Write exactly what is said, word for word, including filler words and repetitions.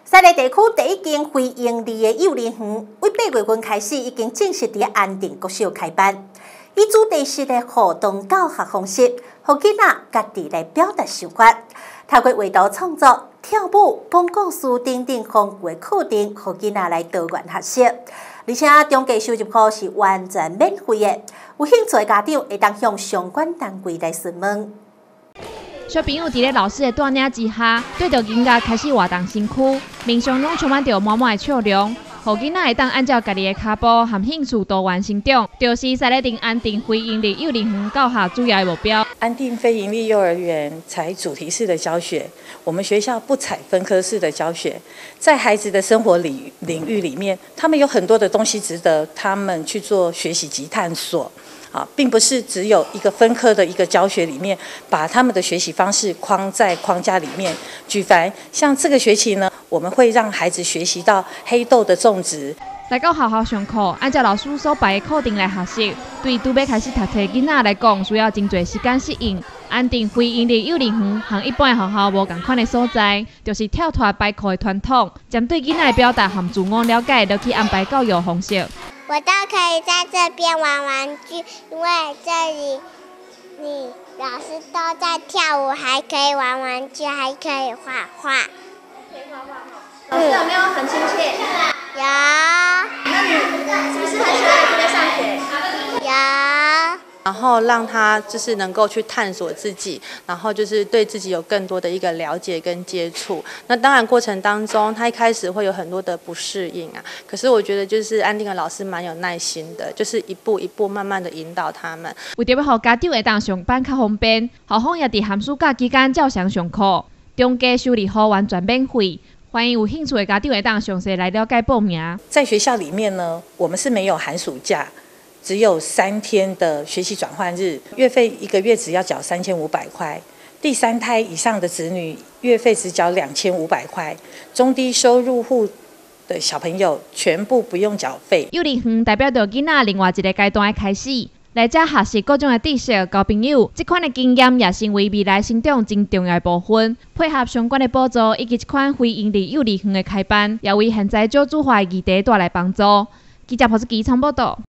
三个地区第一间非营利的幼儿园，为八月份开始已经正式伫安定国小开办，以主题式的互动教学方式，互囡仔家己来表达想法，透过画图创作、跳舞、讲故事等等丰富的课程，互囡仔来多元学习。而且中介收入库是完全免费的，有兴趣的家长会当向相关单位来询问。 小朋友伫咧老师的带领之下，对着囡仔开始活动身躯，面上拢充满着满满的笑容，互囡仔会当按照家己的脚步和兴趣多元成长，就是赛乐町安定非营利幼儿园教学主要的目标。 安定非营利幼儿园采主题式的教学，我们学校不采分科式的教学，在孩子的生活领领域里面，他们有很多的东西值得他们去做学习及探索。啊，并不是只有一个分科的一个教学里面，把他们的学习方式框在框架里面。举凡像这个学期呢，我们会让孩子学习到黑豆的种植。 来到学校上课，按照老师所排的课程来学习，对拄要开始读册的囡仔来讲，需要真侪时间适应。安定非营利幼儿园和一般的学校无同款的所在，就是跳脱摆课的传统，针对囡仔的表达和自我了解，都去安排教育方式。 我都可以在这边玩玩具，因为这里你老师都在跳舞，还可以玩玩具，还可以画画。可以画画吗？ 老师有没有很亲切？ 有。 那你是不是很喜欢来这边上学？ 有。 然后让他就是能够去探索自己，然后就是对自己有更多的一个了解跟接触。那当然过程当中，他一开始会有很多的不适应啊。可是我觉得就是安定的老师蛮有耐心的，就是一步一步慢慢的引导他们。 为着要让家长会当上班较方便，校方也伫寒暑假期间照常上课，中价修理费完全免费。欢迎有兴趣的家长会当详细来了解报名。 在学校里面呢，我们是没有寒暑假。只有三天的学习转换日，月费一个月只要缴三千五百块。第三胎以上的子女月费只缴两千五百块，中低收入户的小朋友全部不用缴费。 幼儿园代表着囡仔另外一个阶段的开始，来这学习各种的知识，交朋友，这款的经验也成为未来成长真重要的部分。配合相关的补助以及这款非营利幼儿园的开办，也为现在少子化的议题带来帮助。记者朴志基参报道。